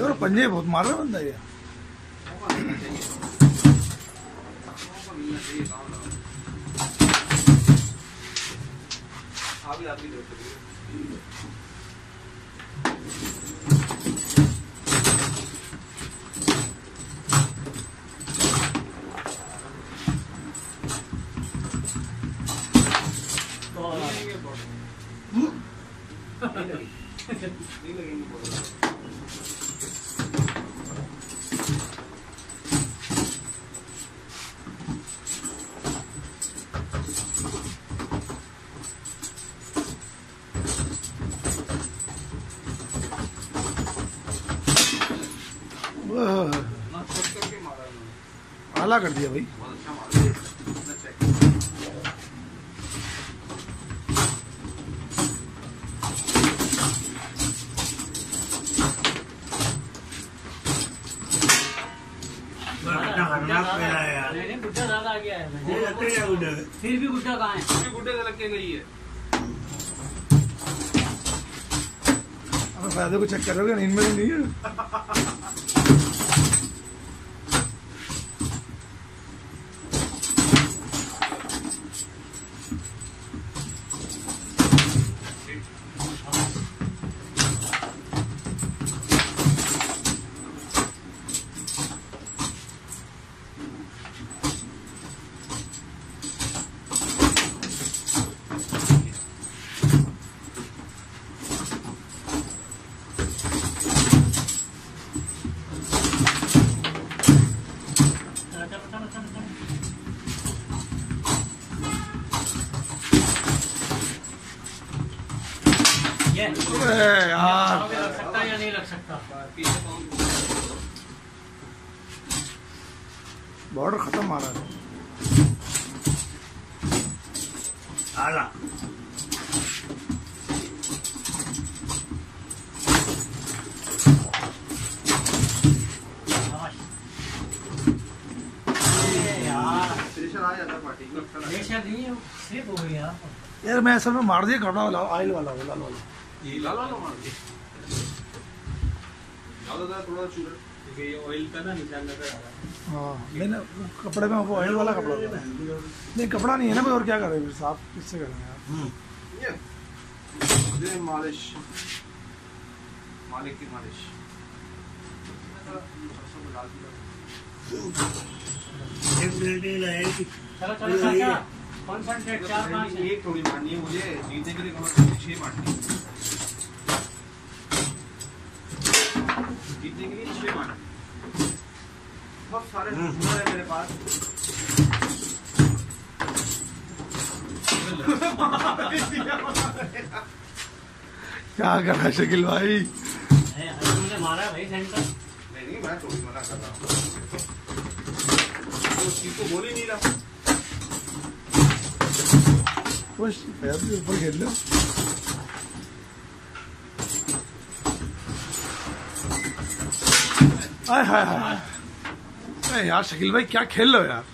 देखो पंजे बहुत मार रहा बंदा ये। आला कर दिया भाई। गुड्डा ज्यादा आ गया है, फिर भी गुड्डा कहाँ है? फिर गुड्डे से लग के गई है। फायदे को चेक करोगे, इनमें तो नहीं है। यार लग सकता है या नहीं लग सकता? बॉर्डर खत्म मारा है। आला यार मैं असल में मार दिया कपड़ा वाला, ऑयल वाला, लाल वाला। ये लाल वाला मार दिया। ज्यादा थोड़ा चूरा क्योंकि ये ऑयल का ना निशान नजर आ रहा है। हाँ मैंने कपड़े में वो ऑयल वाला कपड़ा था। नहीं कपड़ा नहीं है ना भाई, और क्या करें फिर, साफ किससे करेंगे यार। ये मालिश, मालिक की मालिश। चलो चलो चाचा, कॉन्सेंट्रेट, 4-5 है। एक थोड़ी मारनी है मुझे, जीतने के लिए कम से कम 6 मारनी है। जीतने के लिए 6 मारनी है। बहुत सारे हुनर है मेरे पास। क्या कर रहा है शकील भाई? तुमने मारा है भाई सेंटर। नहीं मैं थोड़ी मना कर रहा हूँ, उस चीज को बोल ही नहीं रहा। बस पैर भी ऊपर खेल लो। हाय हाय हाय, अरे यार शकील भाई क्या खेल लो यार।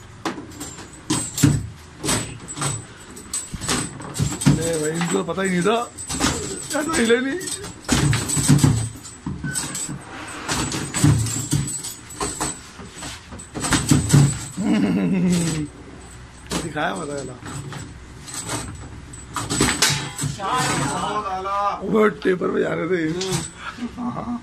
अरे भाई इनको पता ही नहीं था, क्या तो हिले नहीं। दिखाया पता चला वो टेपर पे जा रहे थे। हाँ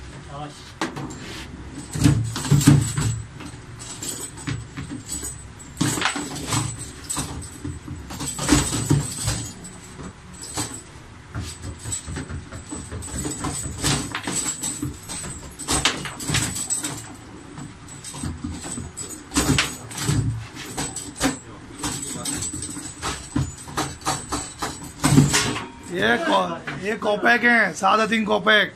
ये कॉपैक है, 7-3 कॉपैक।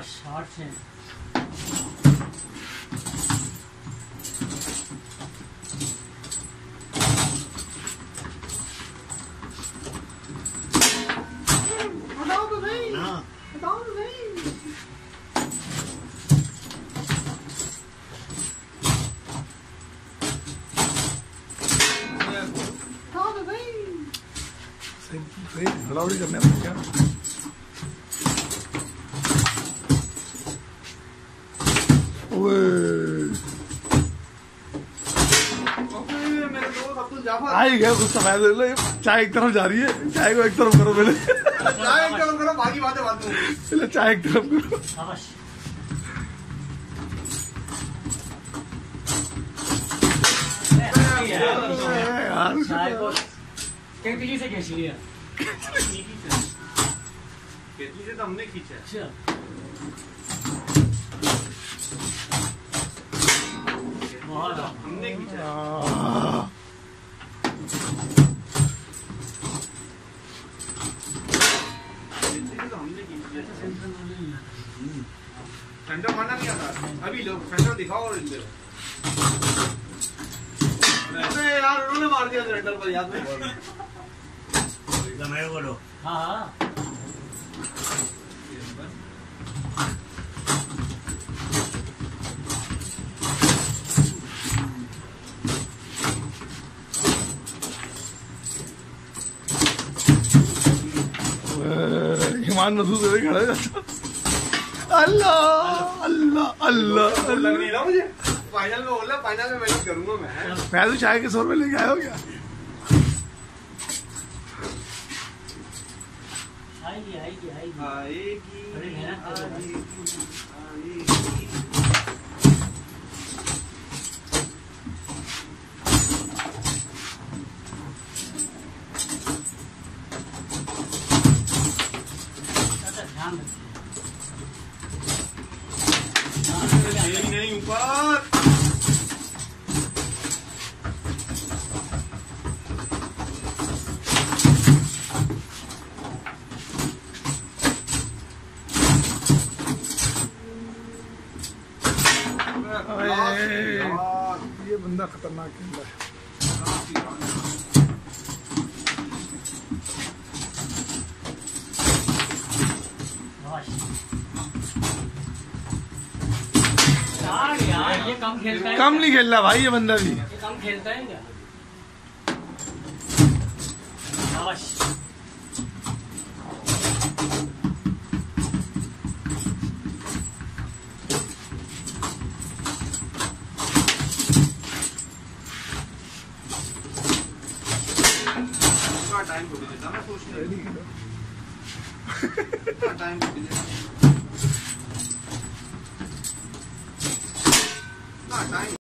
सही हड़ाउड़ी करने में क्या ओए मेरे दोस्त अब्दुल जाफर आ ही गया कुछ समय दे लो। चाय एक तरफ जा रही है, चाय को एक तरफ करो पहले। चाय एक तरफ करो, बाकी बातें बाद में। पहले चाय एक तरफ करो। शाबाश। यार चाय को केतली से खींच लिया। केतली से तो हमने खींचा है। अच्छा बहुत हमने खींचा है। केतली से तो हमने खींचा है। सेंटर मारना नहीं आता। अभी लोग सेंटर दिखाओ और इधर। अरे यार उन्होंने मार दिया सेंटर पर, याद नहीं। मेरे को दो। हाँ हाँ ईमान महसूस हो खड़ा है। अल्लाह अल्लाह अल्लाह लग नहीं रहा मुझे। फाइनल में बोला, फाइनल में मेहनत करूंगा मैं। मैं तो चाय के 100 रुपए लेके आया हो क्या? आएगी आएगी आएगी। आएगी बड़ी मेहनत कर रहा है। आएगी। अच्छा ध्यान रखिए। नहीं ऊपर। ये बंदा खतरनाक है। शाबाश। यार ये कम खेलता है। कम नहीं खेल रहा भाई ये बंदा भी। ये कम खेलता है क्या? शाबाश। टाइम को भी देता मैं सोच टाइम को भी देता टाइम